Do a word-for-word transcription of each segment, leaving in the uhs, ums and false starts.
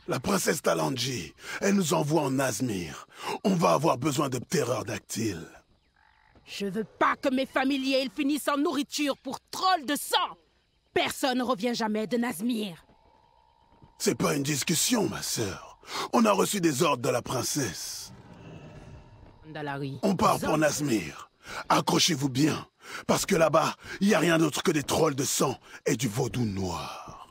La princesse Talanji, elle nous envoie en Nazmir. On va avoir besoin de ptérodactyles. Je veux pas que mes familiers ils finissent en nourriture pour trolls de sang. Personne ne revient jamais de Nazmir. C'est pas une discussion, ma sœur. On a reçu des ordres de la princesse. Zandalari. On part pour Nazmir. Accrochez-vous bien, parce que là-bas, il n'y a rien d'autre que des trolls de sang et du vaudou noir.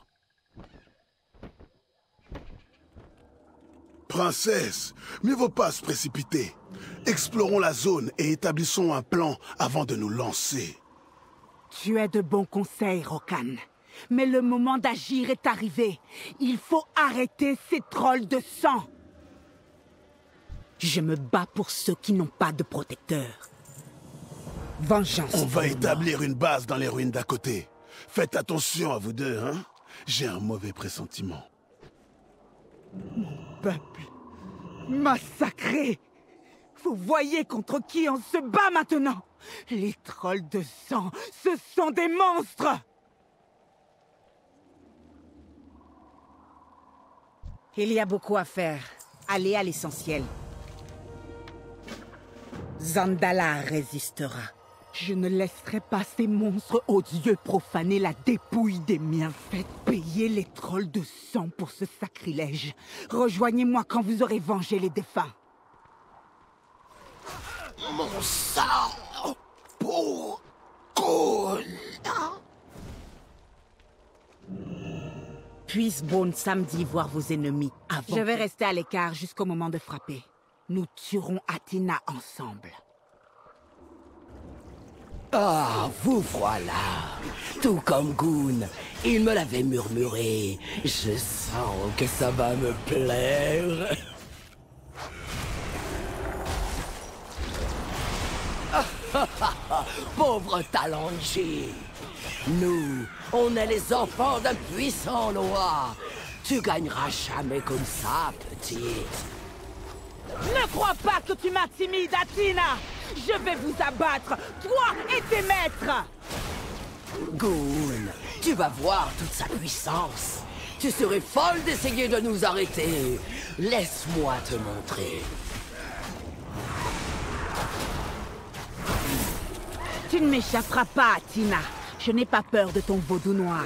Princesse, mieux vaut pas se précipiter. Explorons la zone et établissons un plan avant de nous lancer. Tu as de bons conseils, Rokan. Mais le moment d'agir est arrivé. Il faut arrêter ces trolls de sang. Je me bats pour ceux qui n'ont pas de protecteur. Vengeance. On va établir une base dans les ruines d'à côté. Faites attention à vous deux, hein? J'ai un mauvais pressentiment. Mon peuple, massacré. Vous voyez contre qui on se bat maintenant? Les trolls de sang, ce sont des monstres! Il y a beaucoup à faire. Allez à l'essentiel. Zandala résistera. Je ne laisserai pas ces monstres odieux profaner la dépouille des miens. Faites payer les trolls de sang pour ce sacrilège. Rejoignez-moi quand vous aurez vengé les défunts. Mon sang pour Gould. Puisse Bone samedi voir vos ennemis avant. Je vais rester à l'écart jusqu'au moment de frapper. Nous tuerons Athena ensemble. Ah, vous voilà. Tout comme Goon, il me l'avait murmuré. Je sens que ça va me plaire. Pauvre Talanji. Nous, on est les enfants d'un puissant Loa. Tu gagneras jamais comme ça, petite. Ne crois pas que tu m'intimides, Athena! Je vais vous abattre, toi et tes maîtres! Goon, tu vas voir toute sa puissance. Tu serais folle d'essayer de nous arrêter. Laisse-moi te montrer. Tu ne m'échapperas pas, Athena. Je n'ai pas peur de ton vaudou noir.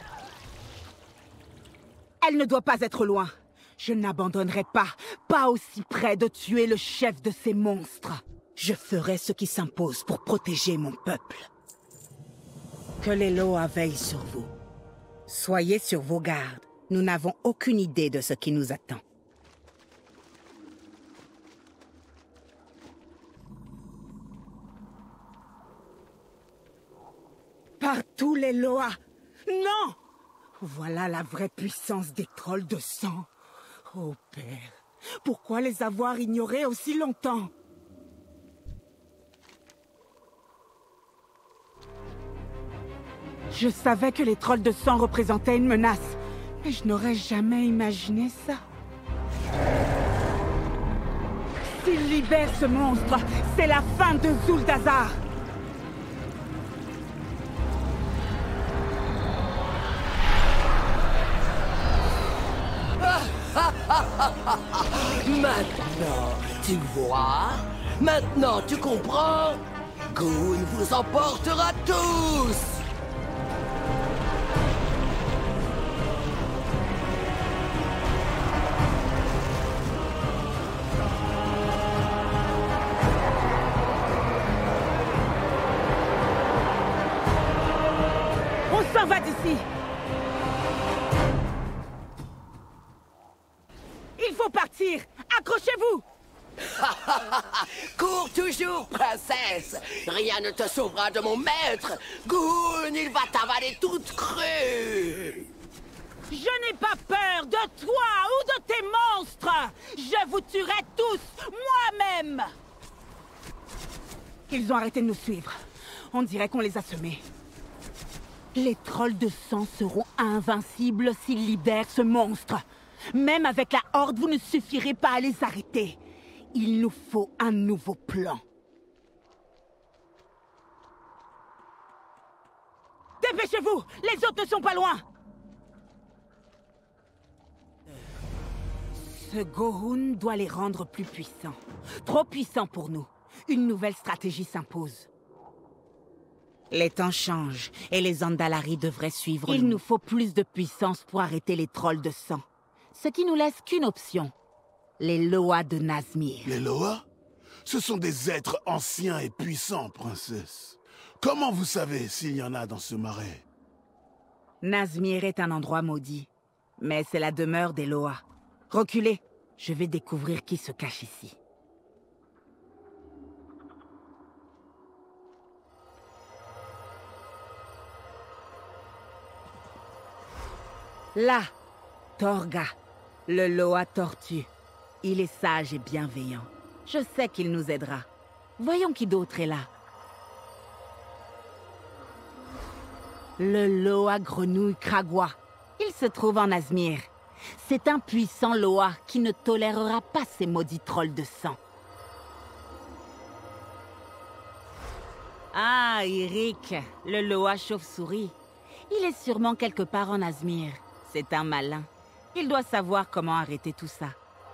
Elle ne doit pas être loin. Je n'abandonnerai pas, pas aussi près de tuer le chef de ces monstres. Je ferai ce qui s'impose pour protéger mon peuple. Que les Loa veillent sur vous. Soyez sur vos gardes. Nous n'avons aucune idée de ce qui nous attend. Par tous les Loa! Non! Voilà la vraie puissance des trolls de sang. Oh père, pourquoi les avoir ignorés aussi longtemps? Je savais que les trolls de sang représentaient une menace, mais je n'aurais jamais imaginé ça. S'ils libèrent ce monstre, c'est la fin de Zuldazar. Maintenant, tu vois? Maintenant, tu comprends? Goon vous emportera tous! On s'en va d'ici! Il faut partir! Accrochez-vous! Cours toujours, princesse! Rien ne te sauvera de mon maître! Goon, il va t'avaler toute crue! Je n'ai pas peur de toi ou de tes monstres! Je vous tuerai tous, moi-même! Ils ont arrêté de nous suivre. On dirait qu'on les a semés. Les trolls de sang seront invincibles s'ils libèrent ce monstre. Même avec la Horde, vous ne suffirez pas à les arrêter. Il nous faut un nouveau plan. Dépêchez-vous! Les autres ne sont pas loin! Ce Gohun doit les rendre plus puissants. Trop puissants pour nous. Une nouvelle stratégie s'impose. Les temps changent et les Andalari devraient suivre. Il nous faut plus de puissance pour arrêter les trolls de sang. Ce qui nous laisse qu'une option. Les Loa de Nazmir. Les Loa? Ce sont des êtres anciens et puissants, princesse. Comment vous savez s'il y en a dans ce marais? Nazmir est un endroit maudit. Mais c'est la demeure des Loa. Reculez, je vais découvrir qui se cache ici. Là, Torga, le Loa tortue. Il est sage et bienveillant. Je sais qu'il nous aidera. Voyons qui d'autre est là. Le Loa grenouille Kragwa. Il se trouve en Nazmir. C'est un puissant Loa qui ne tolérera pas ces maudits trolls de sang. Ah, Eric, le Loa chauve-souris. Il est sûrement quelque part en Nazmir. C'est un malin. Il doit savoir comment arrêter tout ça.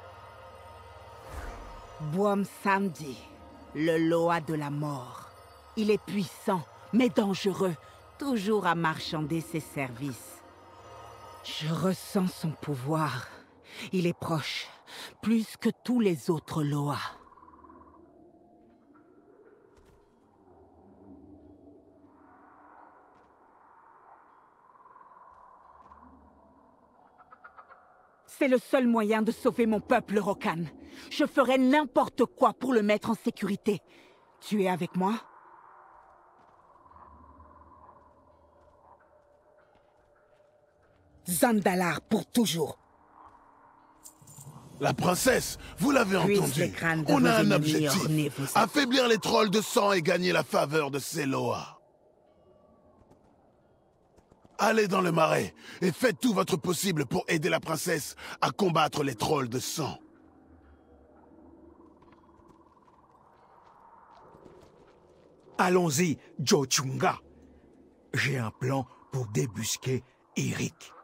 Boam Samdi, le Loa de la mort. Il est puissant, mais dangereux, toujours à marchander ses services. Je ressens son pouvoir. Il est proche, plus que tous les autres Loa. C'est le seul moyen de sauver mon peuple, Rokan. Je ferai n'importe quoi pour le mettre en sécurité. Tu es avec moi? Zandalar pour toujours. La princesse, vous l'avez entendu. On a un objectif. Affaiblir les trolls de sang et gagner la faveur de ces Loa. Allez dans le marais et faites tout votre possible pour aider la princesse à combattre les trolls de sang. Allons-y, Jochunga. J'ai un plan pour débusquer Eric.